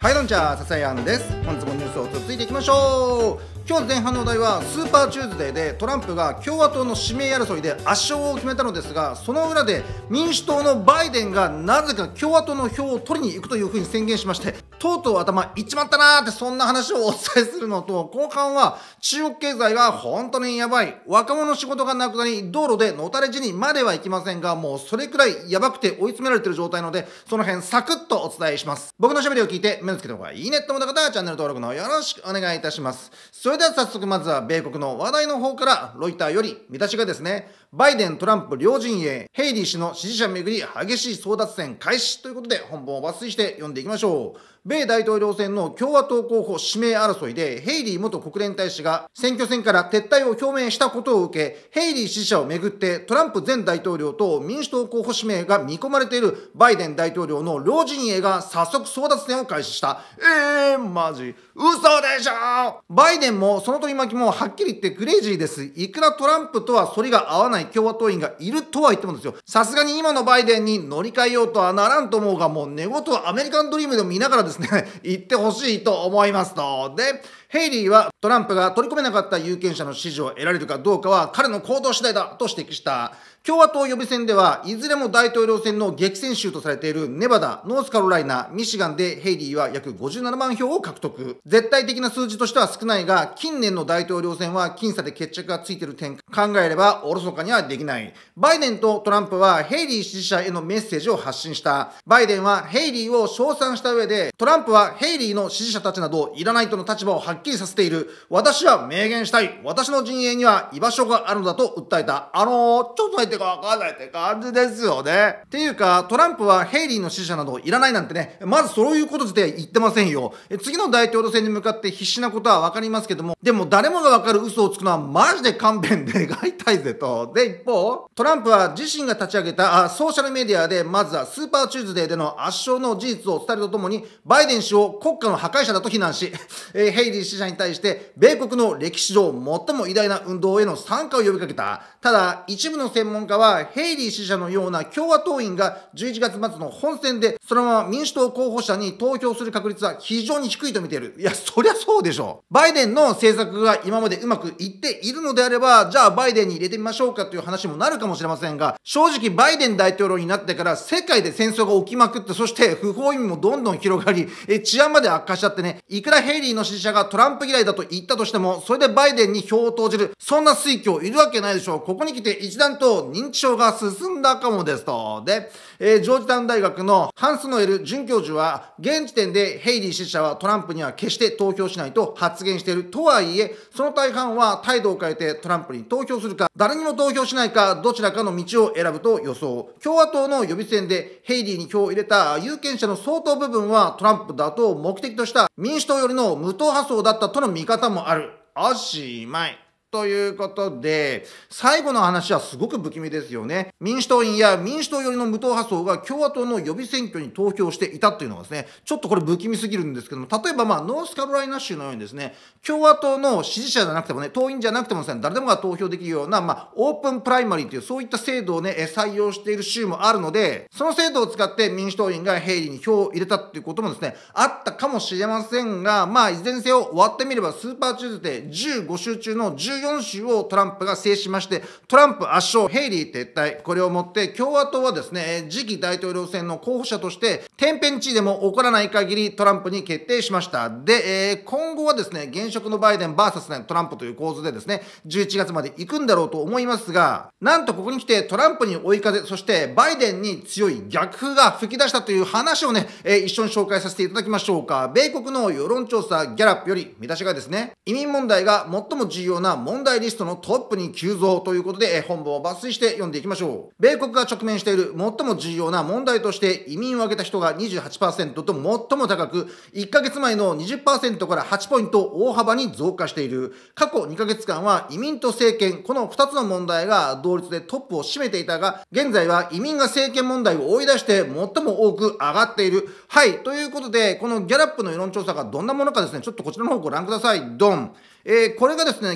はい、どんちゃー、笹井アンです。本日もニュースを続いていきましょう。今日前半のお題はスーパーチューズデーでトランプが共和党の指名争いで圧勝を決めたのですが、その裏で民主党のバイデンがなぜか共和党の票を取りに行くというふうに宣言しまして、とうとう頭いっちまったなーって、そんな話をお伝えするのと、後半は中国経済が本当にやばい、若者の仕事がなくなり道路でのたれ死にまではいきませんが、もうそれくらいやばくて追い詰められている状態なので、その辺サクッとお伝えします。僕の喋りを聞いて目をつけた方がいいねと思った方はチャンネル登録のよろしくお願いいたします。それでは早速、まずは米国の話題の方から。ロイターより見出しがですね、バイデン・トランプ両陣営、ヘイリー氏の支持者めぐり激しい争奪戦開始ということで、本文を抜粋して読んでいきましょう。米大統領選の共和党候補指名争いで、ヘイリー元国連大使が選挙戦から撤退を表明したことを受け、ヘイリー支持者をめぐってトランプ前大統領と民主党候補指名が見込まれているバイデン大統領の両陣営が早速争奪戦を開始した。マジ嘘でしょ。バイデンもその取り巻きもはっきり言ってクレイジーです。いくらトランプとは反りが合わない共和党員がいるとは言ってもですよ、さすがに今のバイデンに乗り換えようとはならんと思うが、もう寝言はアメリカンドリームでも見ながらですね言ってほしいと思いますと。で、ヘイリーはトランプが取り込めなかった有権者の支持を得られるかどうかは彼の行動次第だと指摘した。共和党予備選ではいずれも大統領選の激戦州とされているネバダ、ノースカロライナ、ミシガンでヘイリーは約57万票を獲得。絶対的な数字としては少ないが、近年の大統領選は僅差で決着がついている点考えればおろそかにはできない。バイデンとトランプはヘイリー支持者へのメッセージを発信した。バイデンはヘイリーを称賛した上で、トランプはヘイリーの支持者たちなどいらないとの立場をはっきりさせている。私は明言したい。私の陣営には居場所があるのだと訴えた。ちょっと相手がわからないって感じですよね。っていうか、トランプはヘイリーの支持者などいらないなんてね、まずそういうこと自体言ってませんよ。次の大統領選に向かって必死なことはわかりますけども、でも誰もがわかる嘘をつくのはマジで勘弁願いたいぜと。で、一方、トランプは自身が立ち上げたソーシャルメディアで、まずはスーパーチューズデーでの圧勝の事実を伝えるとともに、バイデン氏を国家の破壊者だと非難し、ヘイリー支持者に対して米国の歴史上最も偉大な運動への参加を呼びかけた。ただ、一部の専門家はヘイリー支持者のような共和党員が11月末の本選でそのまま民主党候補者に投票する確率は非常に低いと見ている。いや、そりゃそうでしょ。バイデンの政策が今までうまくいっているのであれば、じゃあバイデンに入れてみましょうかという話もなるかもしれませんが、正直バイデン大統領になってから世界で戦争が起きまくって、そして不法移民もどんどん広がり、治安まで悪化しちゃってね、いくらヘイリーの支持者がトランプ嫌いだと言ったとしても、それでバイデンに票を投じる、そんな推挙いるわけないでしょう。ここに来て一段と認知症が進んだかもですと。で、ジョージタウン大学のハンスノエル准教授は、現時点でヘイリー支持者はトランプには決して投票しないと発言しているとはいえ、その大半は態度を変えてトランプに投票するか、誰にも投票しないか、どちらかの道を選ぶと予想。共和党の予備選でヘイリーに票を入れた有権者の相当部分はトランプだと目的とした民主党寄りの無党派層だったとの見方もある。おしまい。ということで、最後の話はすごく不気味ですよね。民主党員や民主党寄りの無党派層が共和党の予備選挙に投票していたというのはですね、ちょっとこれ不気味すぎるんですけども、例えばノースカロライナ州のようにですね、共和党の支持者じゃなくてもね、党員じゃなくてもですね、誰でもが投票できるような、オープンプライマリーというそういった制度をね、採用している州もあるので、その制度を使って民主党員がヘイリーに票を入れたっていうこともですね、あったかもしれませんが、いずれにせよ終わってみればスーパーチューズデー15州中の14州をトランプが制しまして、トランプ圧勝、ヘイリー撤退。これをもって共和党はですね、次期大統領選の候補者として天変地異でも起こらない限りトランプに決定しました。で、今後はですね、現職のバイデン VS トランプという構図でですね、11月まで行くんだろうと思いますが、なんとここに来てトランプに追い風、そしてバイデンに強い逆風が吹き出したという話をね、一緒に紹介させていただきましょうか。米国の世論調査ギャラップより見出しがですね、移民問題が最も重要な問題リストのトップに急増ということで、本文を抜粋して読んでいきましょう。米国が直面している最も重要な問題として移民を挙げた人が 28% と最も高く、1ヶ月前の 20% から8ポイント大幅に増加している。過去2ヶ月間は移民と政権、この2つの問題が同率でトップを占めていたが、現在は移民が政権問題を追い出して最も多く上がっている。はい、ということで、このギャラップの世論調査がどんなものかですね、ちょっとこちらの方をご覧ください。ドン。これがですね、ギャラップ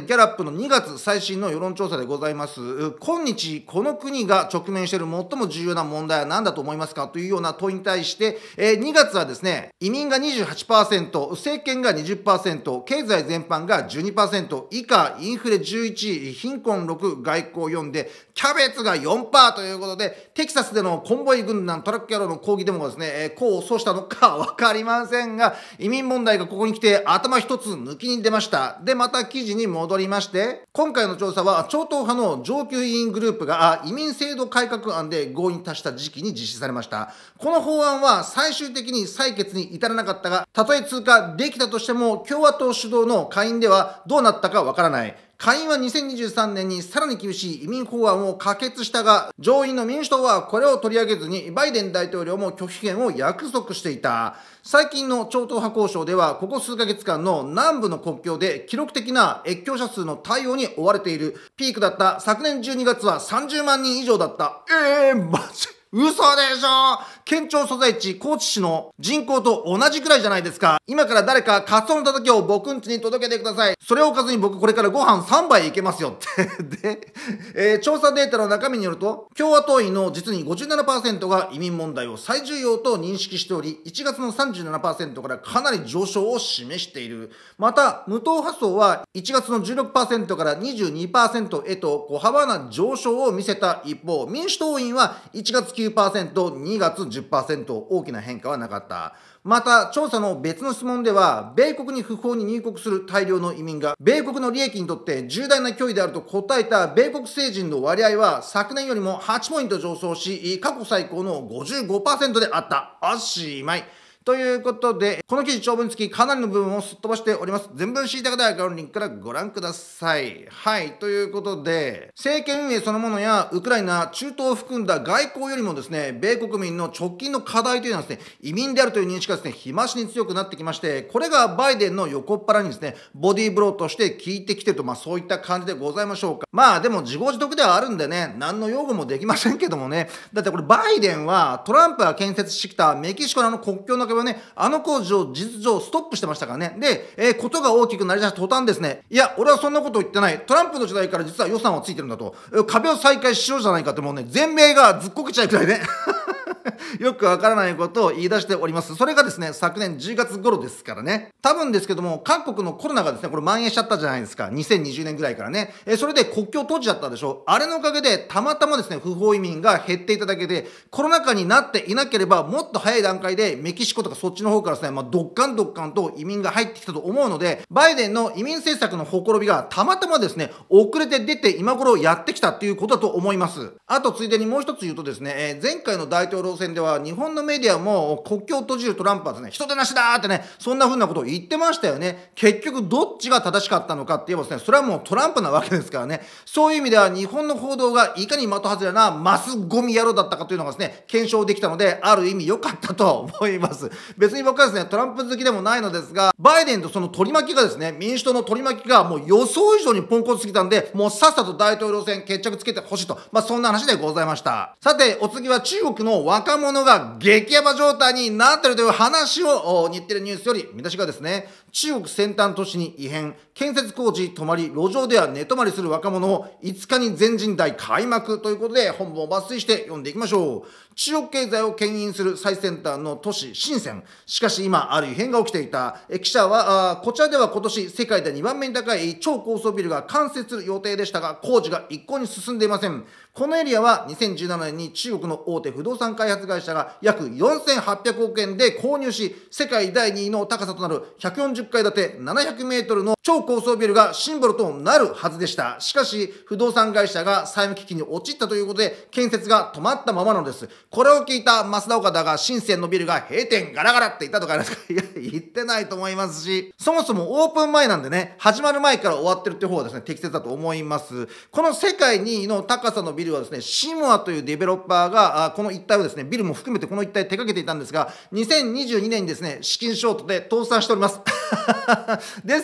の2月最新の世論調査でございます。今日この国が直面している最も重要な問題は何だと思いますかというような問いに対して、2月はですね、移民が 28%、政権が 20%、経済全般が 12%、以下インフレ11、貧困6、外交4で、キャベツが 4% ということで、テキサスでのコンボイ軍団トラック野郎の抗議デモがですね、功を奏したのか分かりませんが、移民問題がここに来て頭一つ抜きに出ました。で、また記事に戻りまして、今回の調査は超党派の上級委員グループが移民制度改革案で合意に達した時期に実施されました。この法案は最終的に採決に至らなかったが、たとえ通過できたとしても共和党主導の下院ではどうなったかわからない。下院は2023年にさらに厳しい移民法案を可決したが、上院の民主党はこれを取り上げずに、バイデン大統領も拒否権を約束していた。最近の超党派交渉では、ここ数ヶ月間の南部の国境で記録的な越境者数の対応に追われている。ピークだった昨年12月は30万人以上だった。マジ嘘でしょ。県庁所在地高知市の人口と同じくらいじゃないですか。今から誰かカツオのたたきを僕ん家に届けてください。それをおかずに僕これからご飯3杯いけますよってで、調査データの中身によると、共和党員の実に 57% が移民問題を最重要と認識しており、1月の 37% からかなり上昇を示している。また無党派層は1月の 16% から 22% へと小幅な上昇を見せた一方、民主党員は1月9%、2月10%、大きな変化はなかった。また、調査の別の質問では、米国に不法に入国する大量の移民が、米国の利益にとって重大な脅威であると答えた米国成人の割合は、昨年よりも8ポイント上昇し、過去最高の 55% であった。おしまい。ということで、この記事長文付きかなりの部分をすっ飛ばしております。全文知りたい方は概要欄のリンクからご覧ください。はい。ということで、政権運営そのものやウクライナ、中東を含んだ外交よりもですね、米国民の直近の課題というのはですね、移民であるという認識がですね、日増しに強くなってきまして、これがバイデンの横っ腹にですね、ボディーブローとして効いてきてると、そういった感じでございましょうか。でも自業自得ではあるんでね、何の擁護もできませんけどもね。だってこれバイデンはトランプが建設してきたメキシコの国境の壁をね、工事を事実上ストップしてましたからね。で、ことが大きくなりだした途端ですね、いや、俺はそんなこと言ってない。トランプの時代から実は予算はついてるんだと。壁を再開しようじゃないかってもうね、全米がずっこけちゃうくらいね。よくわからないことを言い出しております。それがですね、昨年10月頃ですからね。多分ですけども、韓国のコロナがですね、これ蔓延しちゃったじゃないですか。2020年ぐらいからね。それで国境閉じちゃったでしょ。あれのおかげで、たまたまですね、不法移民が減っていただけで、コロナ禍になっていなければ、もっと早い段階でメキシコとかそっちの方からですね、ドッカンと移民が入ってきたと思うので、バイデンの移民政策のほころびがたまたまですね、遅れて出て今頃やってきたっていうことだと思います。あと、ついでにもう一つ言うとですね、前回の大統領選では日本のメディアも国境を閉じるトランプはですね、人手なしだーってね、そんな風なことを言ってましたよね。結局どっちが正しかったのかって言えばですね、それはもうトランプなわけですからね。そういう意味では日本の報道がいかに的外れなマスゴミ野郎だったかというのがですね、検証できたので、ある意味良かったと思います。別に僕はですね、トランプ好きでもないのですが、バイデンとその取り巻きがですね、民主党の取り巻きがもう予想以上にポンコツすぎたんで、もうさっさと大統領選決着つけてほしいと、そんな話でございました。さて、お次は中国の若者が激ヤバ状態になっているという話を日テレニュースより見出しがですね、中国先端都市に異変、建設工事止まり、路上では寝泊まりする若者を5日に全人代開幕ということで、本文を抜粋して読んでいきましょう。中国経済を牽引する最先端の都市深セン。しかし今ある異変が起きていた。記者はこちらでは今年世界で2番目に高い超高層ビルが完成する予定でしたが、工事が一向に進んでいません。このエリアは2017年に中国の大手不動産開発会社が約4800億円で購入し、世界第2位の高さとなる140階建て700メートルの超高層ビルがシンボルとなるはずでした。しかし不動産会社が債務危機に陥ったということで、建設が止まったままなのです。これを聞いた増田岡田が深センのビルが閉店ガラガラって言ったとかありますか？いや、言ってないと思いますし、そもそもオープン前なんでね、始まる前から終わってるって方はですね、適切だと思います。この世界2位の高さのビルはですね、シモアというデベロッパーがこの一帯をですね、ビルも含めてこの一帯手掛けていたんですが、2022年にですね、資金ショートで倒産しております。ですから、いつ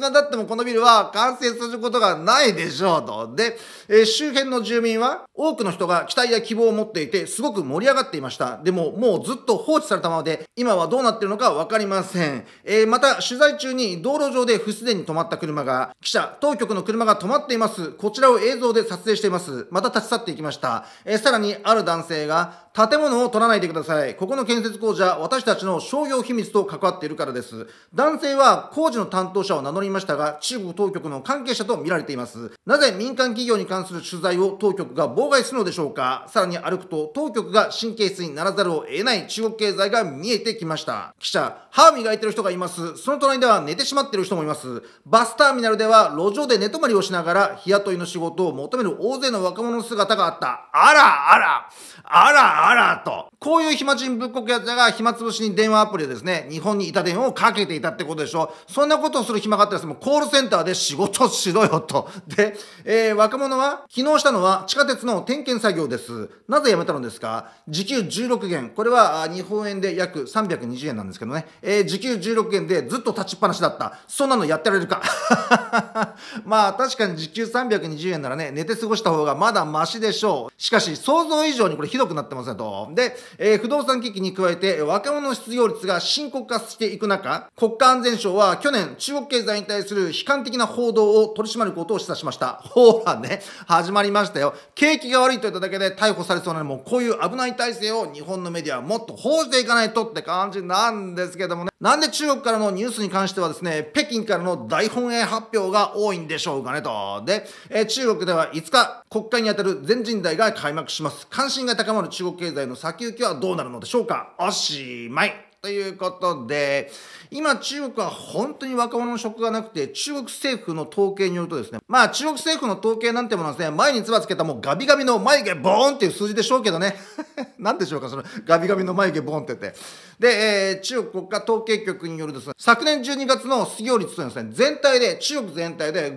が経ってもこのビルは完成することがないでしょうと。で、周辺の住民は多くの人が期待や希望を持っていてすごく盛り上がっていました。でももうずっと放置されたままで今はどうなっているのか分かりません。また取材中に道路上で不自然に止まった車が、記者、当局の車が止まっています。こちらを映像で撮影しています。また立ち去っていきました。さらにある男性が、建物を取らないでください。ここの建設工事は私たちの商業秘密と関わっているからです。男性は工事の担当者を名乗りましたが、中国当局の関係者と見られています。なぜ民間企業に関する取材を当局が妨害するのでしょうか。さらに歩くと当局が神経質にならざるを得ない中国経済が見えてきました。記者、歯を磨いている人がいます。その隣では寝てしまっている人もいます。バスターミナルでは路上で寝泊まりをしながら日雇いの仕事を求める大勢の若者の姿があった。あらあらあらあらと。こういう暇人仏国やつらが暇つぶしに電話アプリでですね、日本にいた電話をかけていたってことでしょ。そんなことをする暇があったらですね、もうコールセンターで仕事しろよと。で、若者は昨日したのは地下鉄の点検作業です。なぜ辞めたのですか。時給16元。これは日本円で約320円なんですけどね。時給16元でずっと立ちっぱなしだった。そんなのやってられるか。まあ確かに時給320円ならね、寝て過ごした方がまだマシでしょう。しかし想像以上にこれひどくなってますねと。で、不動産危機に加えて若者の失業率が深刻化していく中、国家安全省は去年中国経済に対する悲観的な報道を取り締まることを示唆しました。ほらね、始まりましたよ。景気が悪いと言っただけで逮捕されそうなのも、こういう危ない体制を日本のメディアはもっと報じていかないとって感じなんですけどもね。なんで中国からのニュースに関してはですね、北京からの大本営発表が多いんでしょうかねと。で、中国では5日、国会にあたる全人代が開幕します。関心が高まる中国経済の先行きはどうなるのでしょうか。おしまい。ということで、今中国は本当に若者の職がなくて、中国政府の統計によるとですね、まあ中国政府の統計なんてものはですね、前につばつけたもうガビガビの眉毛ボーンっていう数字でしょうけどね。なんでしょうか、そのガビガビの眉毛ボーンって言って。で、中国国家統計局によるですね、昨年12月の失業率というのはですね、中国全体で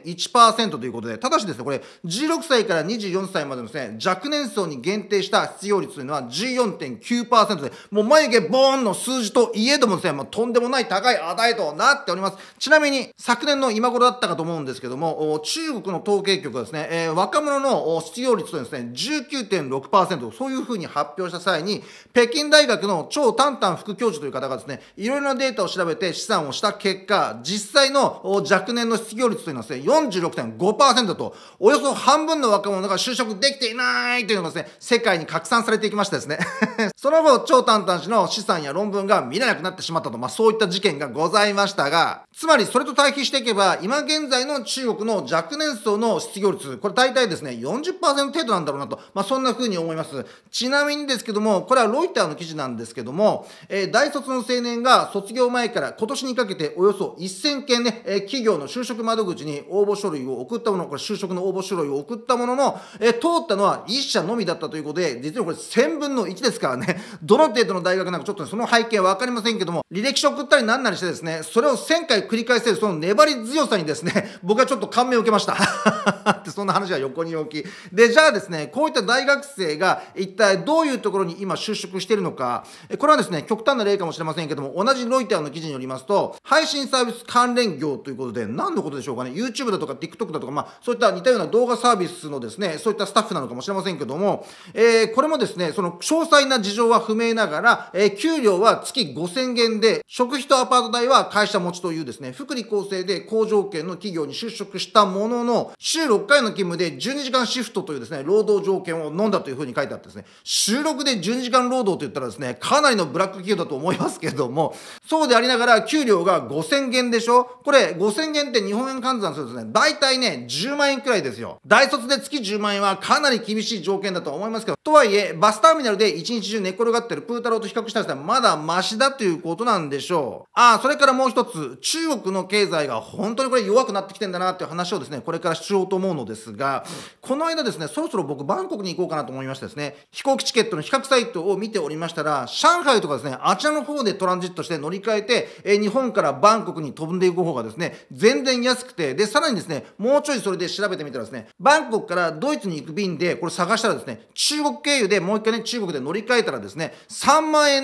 5.1% ということで、ただしですね、これ16歳から24歳までのですね、若年層に限定した失業率というのは 14.9% で、もう眉毛ボーンの数字といえどもですね、もうとんでもない高い値となっております。ちなみに昨年の今頃だったかと思うんですけども、中国の統計局はですね、若者の失業率というのはですね、19.6%、そういうふうに発表した際に、北京大学の張丹丹副教授という方がですね、いろいろなデータを調べて試算をした結果、実際の若年の失業率というのはですね、46.5% と、およそ半分の若者が就職できていないというのがですね、世界に拡散されていきましてですね、その後、張丹丹氏の試算や論文が見れなくなってしまったと、そういった事件がございましたが、つまりそれと対比していけば、今現在の中国の若年層の失業率、これ大体ですね、40% 程度なんだろうなと、そんな風に思います。ちなみにですけども、これはロイターの記事なんですけども、大卒の青年が卒業前から今年にかけておよそ1000件ね、企業の就職窓口に応募書類を送ったもの、これ就職の応募書類を送ったものの、通ったのは1社のみだったということで、実はこれ1000分の1ですからね、どの程度の大学なんかちょっと、ね、その背景は分かりませんけども、履歴書送ったりなんなりしてですね、それを1000回繰り返せるその粘り強さにですね、僕はちょっと感銘を受けましたってそんな話は横に置きで、じゃあですね、こういった大学生が一体どういうところに今就職しているのか、これはですね、極端な例かもしれませんけども、同じロイターの記事によりますと、配信サービス関連業ということで、何のことでしょうかね、 YouTube だとか TikTok だとか、そういった似たような動画サービスのですね、そういったスタッフなのかもしれませんけども、これもですね、その詳細な事情は不明ながら、給料は月5000元で、食費とアパート代は会社持ちというですね、福利厚生で好条件の企業に就職したものの、週6回の勤務で12時間シフトというですね、労働条件を飲んだというふうに書いてあってですね、週6で12時間労働と言ったらですね、かなりのブラック企業だと思いますけども、そうでありながら給料が5000元でしょ。これ5000元って日本円換算するとですね、大体ね、10万円くらいですよ。大卒で月10万円はかなり厳しい条件だと思いますけど、とはいえ、バスターミナルで一日中寝っ転がってるプー太郎と比較したらですね、まだマシだということなんでしょう。それからもう一つ、中国の経済が本当にこれ弱くなってきてんだなっていう話をですね、これからしようと思うのですが、この間ですね、そろそろ僕バンコクに行こうかなと思いましてですね、飛行機チケットの比較サイトを見ておりましたら、上海とかですね、あちらの方でトランジットして乗り換えて、日本からバンコクに飛んでいく方がですね、全然安くて、で、さらにですね、もうちょいそれで調べてみたらですね、バンコクからドイツに行く便で、これ探したらですね、中国経由でもう一回ね、中国で乗り換えたらですね、3万円で、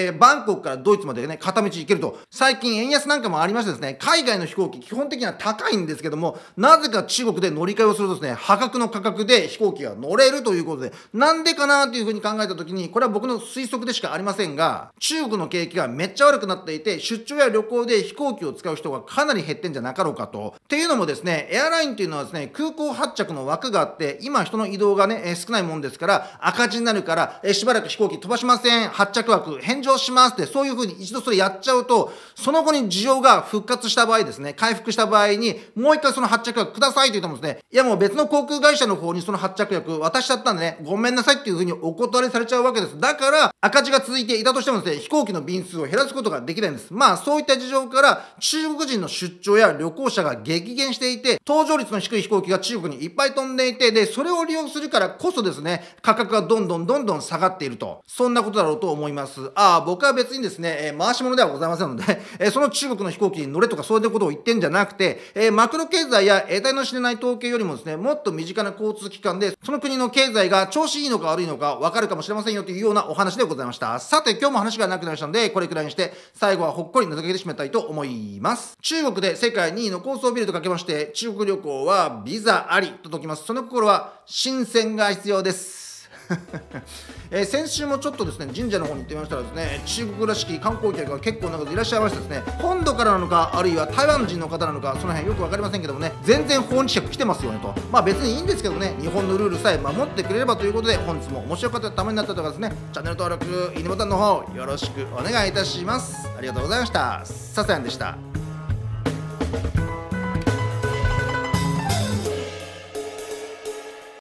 バンコクからドイツまでね、片道行けると。最近円安なんかもありましてですね、海外の飛行機基本的には高いんですけども、なぜか中国で乗り換えをするとですね、破格の価格で飛行機が乗れるということで、なんでかなというふうに考えた時に、これは僕の推測でしかありませんが、中国の景気がめっちゃ悪くなっていて、出張や旅行で飛行機を使う人がかなり減ってんじゃなかろうかと。っていうのもですね、エアラインっていうのはですね、空港発着の枠があって、今人の移動がね、少ないもんですから、赤字になるから、しばらく飛行機飛ばしません、発着枠返上しますって、そういうふうに一度それやっちゃうと、その後に需要が復活した場合ですね、回復した場合に、もう一回その発着枠くださいと言ってもですね、いやもう別の航空会社の方にその発着枠渡しちゃったんでね、ごめんなさいっていうふうにお断りされちゃうわけです。だから、赤字が続いていたとしてもですね、飛行機の便数を減らすことができないんです。まあそういった事情から、中国人の出張や旅行者が激減していて、搭乗率の低い飛行機が中国にいっぱい飛んでいて、で、それを利用するからこそですね、価格がどんどん下がっていると。そんなことだろうと思います。僕は別にですね、回し物ではございませんので、その中国の飛行機に乗れとかそういうことを言ってんじゃなくて、マクロ経済や得体の知れない統計よりもですね、もっと身近な交通機関で、その国の経済が調子いいのか悪いのか分かるかもしれませんよというようなお話でございました。さて、今日も話がなくなりましたので、これくらいにして、最後はほっこり名付けて締めたいと思います。中国で世界2位の高層ビルとかけまして、中国旅行はビザありと解きます。その心は新鮮が必要です。先週もちょっとですね、神社の方に行ってみましたらですね、中国らしき観光客が結構な数いらっしゃいましてですね、本土からなのか、あるいは台湾人の方なのか、その辺よく分かりませんけどもね、全然訪日客来てますよねと。まあ別にいいんですけどね、日本のルールさえ守ってくれればということで、本日も面白かったためになったとかですね、チャンネル登録、いいねボタンの方よろしくお願いいたします。ありがとうございました。ささやんでした。